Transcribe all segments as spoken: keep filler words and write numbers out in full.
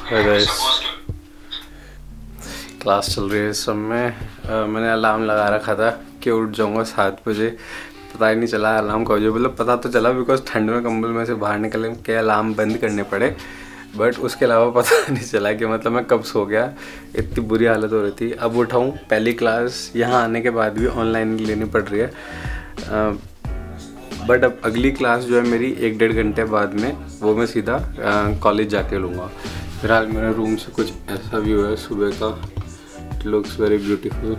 Class चल रही है इस समय। मैंने अलार्म लगा रखा था कि उठ जाऊंगा सात बजे। पता ही नहीं चला अलार्म कब बजे, मतलब पता तो चला बिकॉज ठंड में कंबल में से बाहर निकले के अलार्म बंद करने पड़े, बट उसके अलावा पता नहीं चला कि मतलब मैं कब सो गया। इतनी बुरी हालत हो रही थी। अब उठाऊँ, पहली क्लास यहाँ आने के बाद भी ऑनलाइन लेनी पड़ रही है, बट अब अगली क्लास जो है मेरी एक डेढ़ घंटे बाद में, वो मैं सीधा कॉलेज जाके लूँगा। फिलहाल मेरे रूम से कुछ ऐसा व्यू है सुबह का। It looks very beautiful.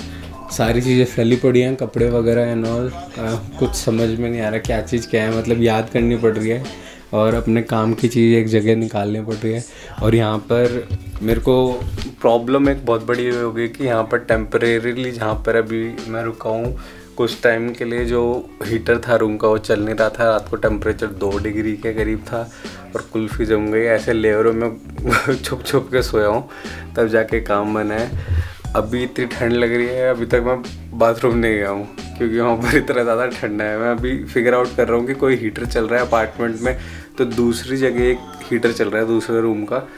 सारी चीज़ें फैली पड़ी हैं, कपड़े वगैरह एंड ऑल। कुछ समझ में नहीं आ रहा क्या चीज़ क्या है, मतलब याद करनी पड़ रही है और अपने काम की चीज़ एक जगह निकालनी पड़ रही है। और यहाँ पर मेरे को प्रॉब्लम एक बहुत बड़ी हो गई कि यहाँ पर टेम्परेरीली जहाँ पर अभी मैं रुका हूँ कुछ टाइम के लिए, जो हीटर था रूम का वो चल नहीं रहा था। रात को टेम्परेचर दो डिग्री के करीब था और कुल्फ़ी जम गई। ऐसे लेवरों में छुप छुप के सोया हूँ, तब जाके काम बना है। अभी इतनी ठंड लग रही है, अभी तक मैं बाथरूम नहीं गया हूँ क्योंकि वहाँ पर इतना ज़्यादा ठंडा है। मैं अभी फिगर आउट कर रहा हूँ कि कोई हीटर चल रहा है अपार्टमेंट में, तो दूसरी जगह एक हीटर चल रहा है दूसरे रूम का,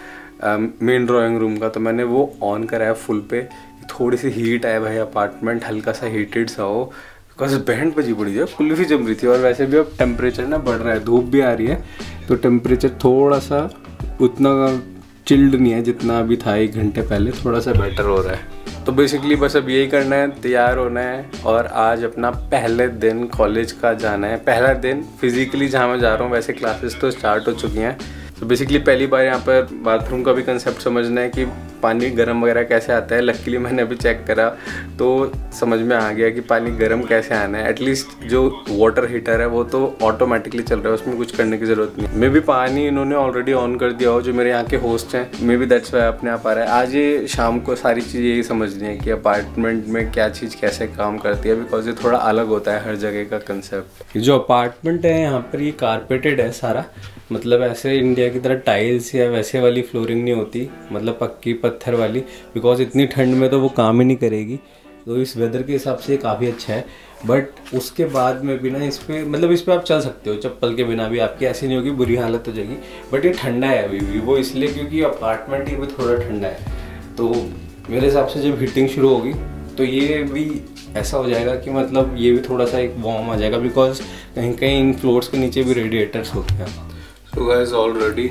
मेन ड्राइंग रूम का, तो मैंने वो ऑन करा है फुल पे। थोड़ी सी हीट है भाई, अपार्टमेंट हल्का सा हीटेड सा हो, बिकॉज बैंड बजी पड़ी है, कुल्फी जम रही थी। और वैसे भी अब टेम्परेचर ना बढ़ रहा है, धूप भी आ रही है, तो टेम्परेचर थोड़ा सा उतना चिल्ड नहीं है जितना अभी था एक घंटे पहले, थोड़ा सा बेटर हो रहा है। तो बेसिकली बस अब यही करना है, तैयार होना है और आज अपना पहले दिन कॉलेज का जाना है। पहला दिन फिजिकली जहाँ मैं जा रहा हूँ, वैसे क्लासेस तो स्टार्ट हो चुकी हैं। तो बेसिकली पहली बार यहाँ पर बाथरूम का भी कंसेप्ट समझना है कि पानी गर्म वगैरह कैसे आता है। लकीली मैंने अभी चेक करा तो समझ में आ गया कि पानी गर्म कैसे आना है। एटलीस्ट जो वाटर हीटर है वो तो ऑटोमेटिकली चल रहा है, उसमें कुछ करने की ज़रूरत नहीं। मे भी पानी इन्होंने ऑलरेडी ऑन कर दिया हो, जो मेरे यहाँ के होस्ट हैं, मे बी दैट्स वाई अपने आप आ रहा है। आज ये शाम को सारी चीज़ यही समझनी है कि अपार्टमेंट में क्या चीज़ कैसे काम करती है, बिकॉज ये थोड़ा अलग होता है हर जगह का कंसेप्ट। जो अपार्टमेंट है यहाँ पर ये कारपेटेड है सारा, मतलब ऐसे इंडिया की तरह टाइल्स या वैसे वाली फ्लोरिंग नहीं होती, मतलब पक्की पत्थर वाली, बिकॉज इतनी ठंड में तो वो काम ही नहीं करेगी। तो इस वेदर के हिसाब से काफ़ी अच्छा है। बट उसके बाद में भी ना इस पर मतलब इस पर आप चल सकते हो चप्पल के बिना भी, आपकी ऐसी नहीं होगी बुरी हालत हो जाएगी। बट ये ठंडा है अभी भी, वो इसलिए क्योंकि अपार्टमेंट ही भी थोड़ा ठंडा है। तो मेरे हिसाब से जब हीटिंग शुरू होगी तो ये भी ऐसा हो जाएगा कि मतलब ये भी थोड़ा सा एक वार्म आ जाएगा, बिकॉज कहीं कहीं इन फ्लोर्स के नीचे भी रेडिएटर्स होते हैं। सो गाइस ऑलरेडी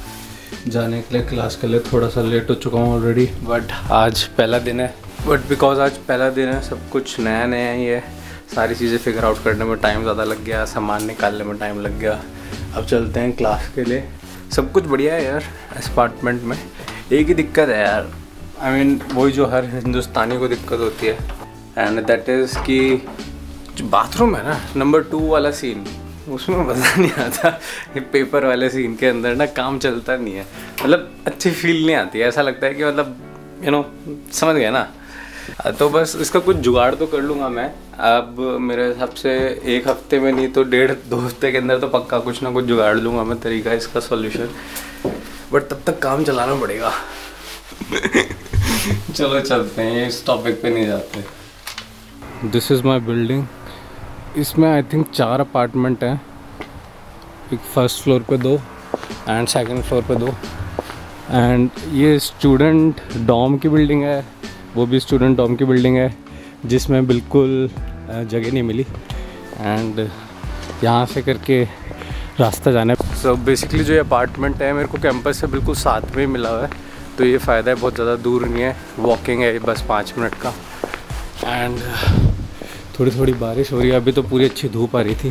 जाने के लिए क्लास के लिए थोड़ा सा लेट हो चुका हूँ ऑलरेडी, बट आज पहला दिन है। बट बिकॉज आज पहला दिन है, सब कुछ नया नया ही है, सारी चीज़ें फिगर आउट करने में टाइम ज़्यादा लग गया, सामान निकालने में टाइम लग गया। अब चलते हैं क्लास के लिए। सब कुछ बढ़िया है यार इस अपार्टमेंट में। एक ही दिक्कत है यार, आई I मीन mean, वही जो हर हिंदुस्तानी को दिक्कत होती है, एंड दैट इज़ कि जो बाथरूम है ना, नंबर टू वाला सीन, उसमें मज़ा नहीं आता। ये पेपर वाले सीन के अंदर ना काम चलता नहीं है, मतलब अच्छी फील नहीं आती है। ऐसा लगता है कि मतलब यू नो समझ गए ना। तो बस इसका कुछ जुगाड़ तो कर लूँगा मैं। अब मेरे हिसाब से एक हफ्ते में नहीं तो डेढ़ दो हफ्ते के अंदर तो पक्का कुछ ना कुछ जुगाड़ लूँगा मैं तरीका इसका सॉल्यूशन, बट तब तक काम चलाना पड़ेगा। चलो चलते हैं, इस टॉपिक पे नहीं जाते। This is my building. इसमें आई थिंक चार अपार्टमेंट हैं, एक फर्स्ट फ्लोर पे दो एंड सेकंड फ्लोर पे दो। एंड ये स्टूडेंट डॉम की बिल्डिंग है, वो भी स्टूडेंट डॉम की बिल्डिंग है जिसमें बिल्कुल जगह नहीं मिली, एंड यहाँ से करके रास्ता जाना है। सो बेसिकली जो ये अपार्टमेंट है मेरे को कैंपस से बिल्कुल साथ में मिला हुआ है, तो ये फ़ायदा है, बहुत ज़्यादा दूर नहीं है, वॉकिंग है बस पाँच मिनट का। एंड थोड़ी थोड़ी बारिश हो रही है, अभी तो पूरी अच्छी धूप आ रही थी।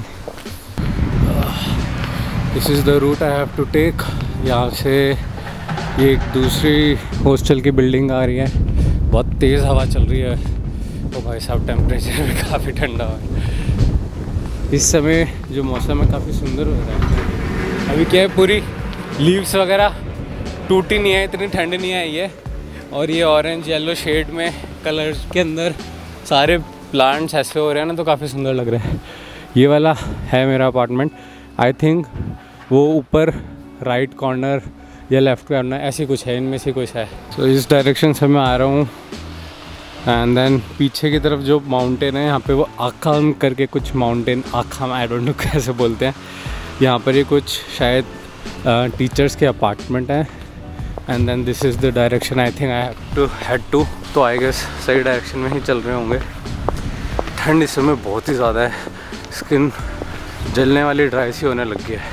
This is the route I have to take. यहाँ से ये एक दूसरी हॉस्टल की बिल्डिंग आ रही है, बहुत तेज़ हवा चल रही है। तो भाई साहब टेम्परेचर भी काफ़ी ठंडा है। इस समय जो मौसम है काफ़ी सुंदर हो रहा है। अभी क्या है, पूरी लीव्स वगैरह टूटी नहीं है, इतनी ठंड नहीं आई है। और ये ऑरेंज येलो शेड में कलर्स के अंदर सारे प्लांट्स ऐसे हो रहे हैं ना, तो काफ़ी सुंदर लग रहे हैं। ये वाला है मेरा अपार्टमेंट। आई थिंक वो ऊपर राइट कॉर्नर या लेफ़्ट कॉर्नर ऐसी कुछ है, इनमें से कुछ है। तो so, इस डायरेक्शन से मैं आ रहा हूँ। एंड देन पीछे की तरफ जो माउंटेन है यहाँ पे, वो आखाम करके कुछ माउंटेन, आखाम आई डोंट नो कैसे बोलते हैं। यहाँ पर ये कुछ शायद टीचर्स के अपार्टमेंट हैं, and then this is the direction I think I have to head to. तो आई गेस सही डायरेक्शन में ही चल रहे होंगे। ठंड इस समय बहुत ही ज़्यादा है, स्किन जलने वाली ड्राई सी होने लग गई है।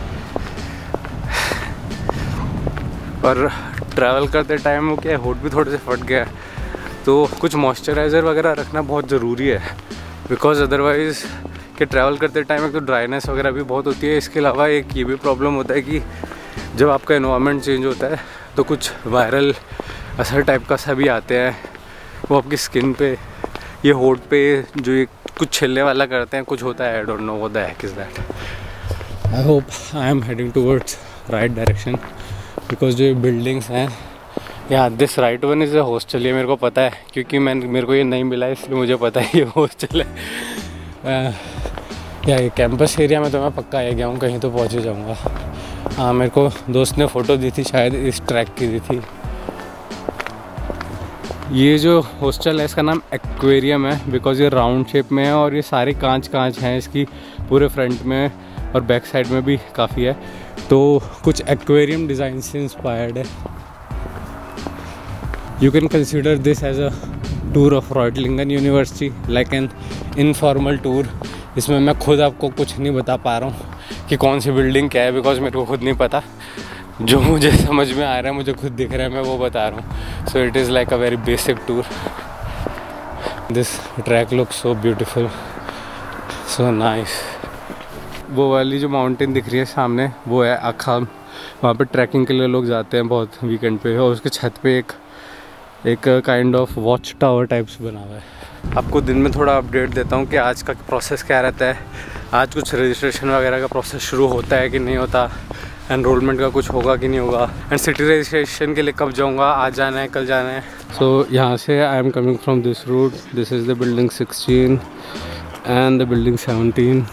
और ट्रैवल करते टाइम वो क्या है, होठ भी थोड़े से फट गया है, तो कुछ मॉइस्चराइज़र वगैरह रखना बहुत ज़रूरी है, बिकॉज अदरवाइज़ कि ट्रैवल करते टाइम एक तो ड्राइनेस वगैरह भी बहुत होती है। इसके अलावा एक ये भी प्रॉब्लम होता है कि जब आपका एनवायरनमेंट चेंज होता है तो कुछ वायरल असर टाइप का सा भी आते हैं, वो आपकी स्किन पे, ये होठ पे जो ये कुछ छिलने वाला करते हैं, कुछ होता है। I don't know what the heck is that. I hope I am heading towards right direction, because जो ये बिल्डिंग्स हैं, या this right one is a hostel, ये मेरे को पता है क्योंकि मैं मेरे को ये नहीं मिला है, इसलिए मुझे पता है ये हॉस्टल है। या ये कैंपस एरिया में तो मैं पक्का आ गया हूँ, कहीं तो पहुँच ही जाऊँगा। हाँ, मेरे को दोस्त ने फ़ोटो दी थी, शायद इस ट्रैक की दी थी। ये जो हॉस्टल है इसका नाम एक्वेरियम है, बिकॉज ये राउंड शेप में है और ये सारे कांच कांच हैं इसकी, पूरे फ्रंट में और बैक साइड में भी काफ़ी है, तो कुछ एक्वेरियम डिज़ाइन से इंस्पायर्ड है। You can consider this as a tour of Reutlingen university, like an informal tour. इसमें मैं खुद आपको कुछ नहीं बता पा रहा हूँ कि कौन सी बिल्डिंग क्या है, बिकॉज मेरे को खुद नहीं पता। जो मुझे समझ में आ रहा है, मुझे खुद दिख रहा है, मैं वो बता रहा हूँ। So it is like a very basic tour. This track look so beautiful, so nice. वो वाली जो माउंटेन दिख रही है सामने, वो है आखाम। वहाँ पे ट्रैकिंग के लिए लोग जाते हैं बहुत वीकेंड पे, और उसके छत पे एक एक kind of watch tower types बना हुआ है। आपको दिन में थोड़ा अपडेट देता हूँ कि आज का प्रोसेस क्या रहता है। आज कुछ रजिस्ट्रेशन वगैरह का प्रोसेस शुरू होता है कि नहीं होता, एनरोलमेंट का कुछ होगा कि नहीं होगा, एंड सिटी रजिस्ट्रेशन के लिए कब जाऊँगा, आज जाना है कल जाना है। सो so, यहाँ से I am coming from this route. This is the building sixteen and the building seventeen.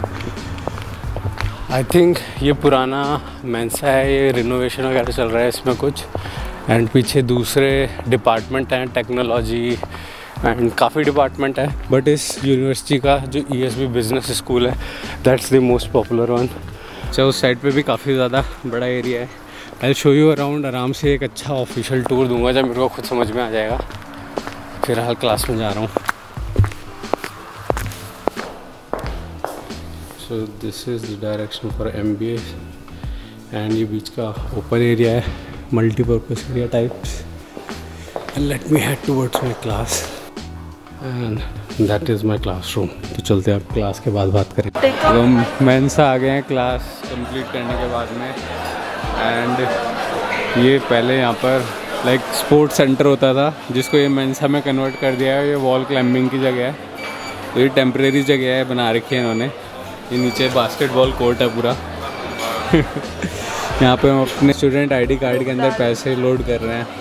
I think ये पुराना मेंसा है, ये रिनोवेशन वगैरह चल रहा है इसमें कुछ, एंड पीछे दूसरे डिपार्टमेंट हैं, टेक्नोलॉजी एंड काफ़ी डिपार्टमेंट है। बट इस यूनिवर्सिटी का जो E S B business school है, that's the most popular one. अच्छा, उस साइड पे भी काफ़ी ज़्यादा बड़ा एरिया है। आई शो यू अराउंड, आराम से एक अच्छा ऑफिशियल टूर दूंगा जब मेरे को खुद समझ में आ जाएगा। फिलहाल क्लास में जा रहा हूँ। So this is the direction for M B A, and ये बीच का ओपन एरिया है, multipurpose area types. And let me head towards my class, and that is my classroom. तो चलते हैं, आप क्लास के बाद बात करें। तो हम मेंसा आ गए हैं क्लास कंप्लीट करने के बाद में, एंड ये पहले यहाँ पर लाइक स्पोर्ट्स सेंटर होता था, जिसको ये मेंसा में कन्वर्ट कर दिया है। ये वॉल क्लाइंबिंग की जगह है, तो ये टेम्प्रेरी जगह है, बना रखी है इन्होंने। ये नीचे बास्केटबॉल कोर्ट है पूरा। यहाँ पे हम अपने स्टूडेंट आईडी कार्ड के अंदर पैसे लोड कर रहे हैं,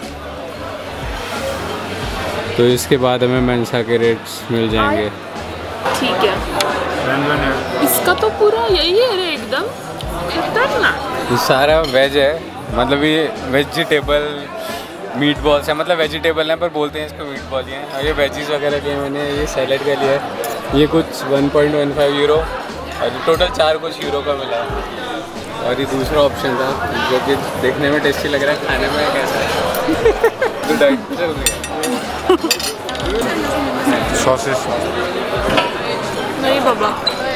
तो इसके बाद हमें मेंसा के रेट्स मिल जाएंगे। ठीक है, इसका तो पूरा यही है रे, एकदम खतरनाक। ये सारा वेज है, मतलब ये वेजिटेबल मीट बॉल्स है, मतलब वेजिटेबल हैं पर बोलते हैं इसको मीट बॉल ही हैं। और ये वेजीज वगैरह लिए मैंने, ये सैलेड के लिए ये कुछ one point one five euro, और टोटल चार कुछ यूरो का मिला। और ये दूसरा ऑप्शन था जो कि देखने में टेस्टी लग रहा है, खाने में कैसा है। तो डाइट पे चल रही है सॉसेस। नहीं बाबा,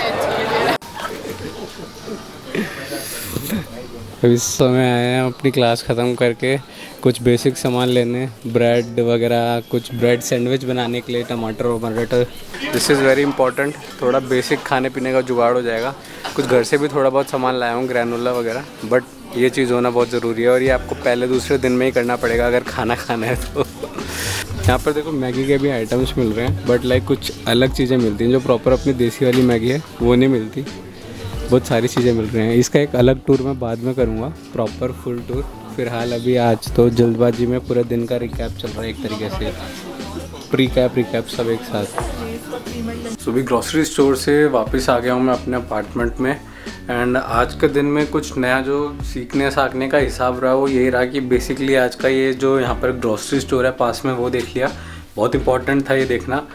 इस समय आए हैं अपनी क्लास ख़त्म करके कुछ बेसिक सामान लेने, ब्रेड वगैरह, कुछ ब्रेड सैंडविच बनाने के लिए, टमाटर और मटर। दिस इज़ वेरी इंपॉर्टेंट, थोड़ा बेसिक खाने पीने का जुगाड़ हो जाएगा। कुछ घर से भी थोड़ा बहुत सामान लाया हूँ, ग्रैनोला वगैरह, बट ये चीज़ होना बहुत ज़रूरी है, और ये आपको पहले दूसरे दिन में ही करना पड़ेगा अगर खाना खाना है तो। यहाँ पर देखो मैगी के भी आइटम्स मिल रहे हैं, बट लाइक कुछ अलग चीज़ें मिलती हैं जो प्रॉपर अपनी देसी वाली मैगी है वो नहीं मिलती। बहुत सारी चीज़ें मिल रही हैं। इसका एक अलग टूर मैं बाद में करूँगा, प्रॉपर फुल टूर। फिलहाल अभी आज तो जल्दबाजी में पूरे दिन का रिकैप चल रहा है, एक तरीके से प्री कैप रिकैप सब एक साथ। सुबह ग्रॉसरी स्टोर से वापस आ गया हूँ मैं अपने अपार्टमेंट में, एंड आज के दिन में कुछ नया जो सीखने साखने का हिसाब रहा वो यही रहा कि बेसिकली आज का ये जो यहाँ पर ग्रॉसरी स्टोर है पास में वो देख लिया। बहुत इंपॉर्टेंट था ये देखना,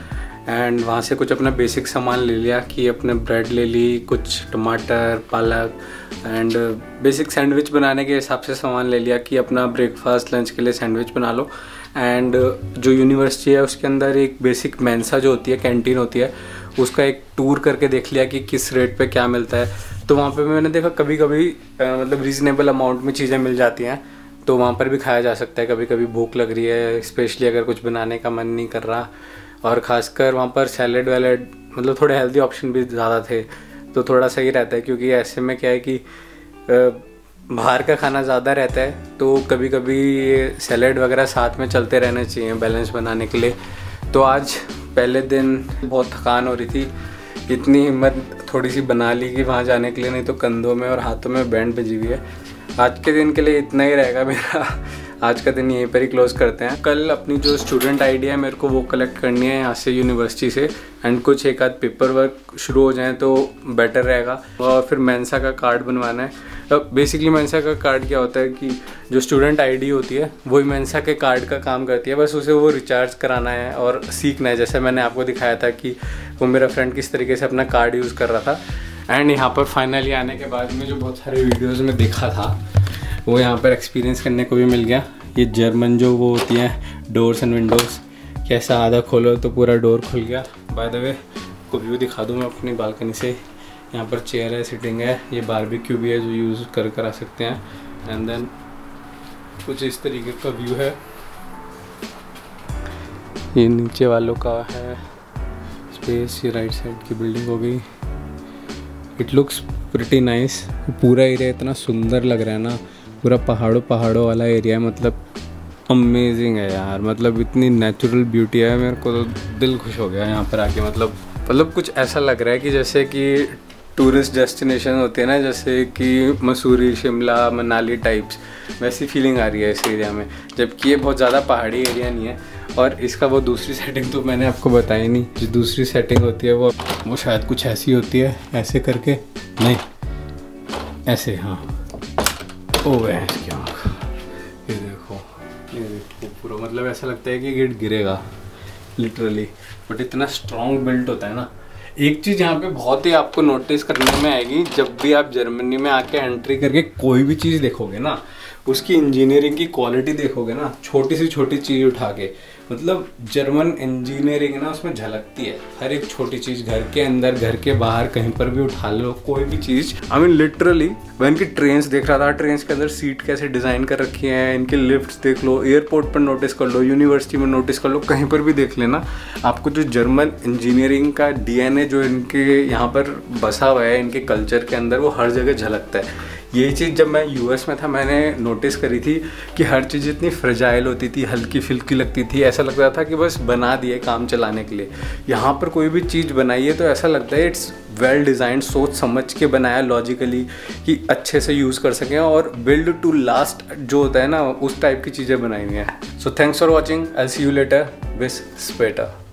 एंड वहाँ से कुछ अपना बेसिक सामान ले लिया कि अपने ब्रेड ले ली, कुछ टमाटर, पालक एंड बेसिक सैंडविच बनाने के हिसाब से सामान ले लिया कि अपना ब्रेकफास्ट लंच के लिए सैंडविच बना लो। एंड जो यूनिवर्सिटी है उसके अंदर एक बेसिक मेंसा जो होती है, कैंटीन होती है, उसका एक टूर करके देख लिया कि किस रेट पे क्या मिलता है। तो वहाँ पे मैंने देखा कभी कभी मतलब रीज़नेबल अमाउंट में चीज़ें मिल जाती हैं, तो वहाँ पर भी खाया जा सकता है। कभी कभी भूख लग रही है, स्पेशली अगर कुछ बनाने का मन नहीं कर रहा, और ख़ासकर वहाँ पर सैलेड वैलेड मतलब थोड़े हेल्दी ऑप्शन भी ज़्यादा थे, तो थोड़ा सही रहता है। क्योंकि ऐसे में क्या है कि बाहर का खाना ज़्यादा रहता है, तो कभी कभी सैलेड वगैरह साथ में चलते रहने चाहिए बैलेंस बनाने के लिए। तो आज पहले दिन बहुत थकान हो रही थी, इतनी हिम्मत थोड़ी सी बना ली कि वहाँ जाने के लिए, नहीं तो कंधों में और हाथों में बैंड बजी हुई है। आज के दिन के लिए इतना ही रहेगा मेरा, आज का दिन यहीं पर ही क्लोज करते हैं। कल अपनी जो स्टूडेंट आईडी है मेरे को वो कलेक्ट करनी है यहाँ से यूनिवर्सिटी से, एंड कुछ एक आध पेपर वर्क शुरू हो जाए तो बेटर रहेगा। और फिर मेंसा का कार्ड बनवाना है। अब बेसिकली मेंसा का कार्ड क्या होता है कि जो स्टूडेंट आईडी होती है वही मेंसा के कार्ड का काम करती है, बस उसे वो रिचार्ज कराना है और सीखना है। जैसे मैंने आपको दिखाया था कि वो मेरा फ्रेंड किस तरीके से अपना कार्ड यूज़ कर रहा था। एंड यहाँ पर फाइनली आने के बाद में जो बहुत सारे वीडियोज़ में देखा था वो यहाँ पर एक्सपीरियंस करने को भी मिल गया। ये जर्मन जो वो होती हैं डोर्स एंड विंडोज़, कैसा आधा खोलो तो पूरा डोर खुल गया। बाय द वे को व्यू दिखा दूँ मैं अपनी बालकनी से। यहाँ पर चेयर है, सिटिंग है, ये बारबेक्यू भी है जो यूज़ कर कर आ सकते हैं। एंड देन कुछ इस तरीके का व्यू है, ये नीचे वालों का है स्पेस। ये राइट साइड की बिल्डिंग हो गई। It looks pretty nice. पूरा एरिया इतना सुंदर लग रहा है ना, पूरा पहाड़ों पहाड़ों वाला एरिया है, मतलब अमेजिंग है यार। मतलब इतनी नेचुरल ब्यूटी है, मेरे को तो दिल खुश हो गया यहाँ पर आके। मतलब मतलब कुछ ऐसा लग रहा है कि जैसे कि टूरिस्ट डेस्टिनेशन होती है ना, जैसे कि मसूरी, शिमला, मनाली टाइप्स, वैसी फीलिंग आ रही है इस एरिया में। जबकि ये बहुत ज़्यादा पहाड़ी एरिया नहीं है। और इसका वो दूसरी सेटिंग तो मैंने आपको बताई नहीं। जो दूसरी सेटिंग होती है वो वो शायद कुछ ऐसी होती है, ऐसे करके, नहीं ऐसे, हाँ। ओ है क्या, ये देखो, ये देखो पूरा, मतलब ऐसा लगता है कि गेट गिरेगा लिटरली, बट इतना स्ट्रॉन्ग बिल्ट होता है ना। एक चीज़ यहाँ पे बहुत ही आपको नोटिस करने में आएगी, जब भी आप जर्मनी में आके एंट्री करके कोई भी चीज़ देखोगे ना, उसकी इंजीनियरिंग की क्वालिटी देखोगे ना, छोटी सी छोटी चीज़ उठा के, मतलब जर्मन इंजीनियरिंग ना उसमें झलकती है। हर एक छोटी चीज़, घर के अंदर, घर के बाहर, कहीं पर भी उठा लो कोई भी चीज़। आई मीन लिटरली मैं इनकी ट्रेन्स देख रहा था, ट्रेन्स के अंदर सीट कैसे डिज़ाइन कर रखी हैं, इनके लिफ्ट्स देख लो, एयरपोर्ट पर नोटिस कर लो, यूनिवर्सिटी में नोटिस कर लो, कहीं पर भी देख लेना, आपको जो जर्मन इंजीनियरिंग का डीएनए जो इनके यहाँ पर बसा हुआ है, इनके कल्चर के अंदर, वो हर जगह झलकता है। यही चीज़ जब मैं यूएस में था मैंने नोटिस करी थी कि हर चीज़ इतनी फ्रेजाइल होती थी, हल्की फुल्की लगती थी, ऐसा लगता था कि बस बना दिए काम चलाने के लिए। यहाँ पर कोई भी चीज़ बनाई है तो ऐसा लगता है इट्स वेल डिज़ाइंड, सोच समझ के बनाया लॉजिकली, कि अच्छे से यूज़ कर सकें, और बिल्ड टू लास्ट जो होता है ना, उस टाइप की चीज़ें बनाई हुई हैं। So thanks for watching, I see you later, विस स्पेटर।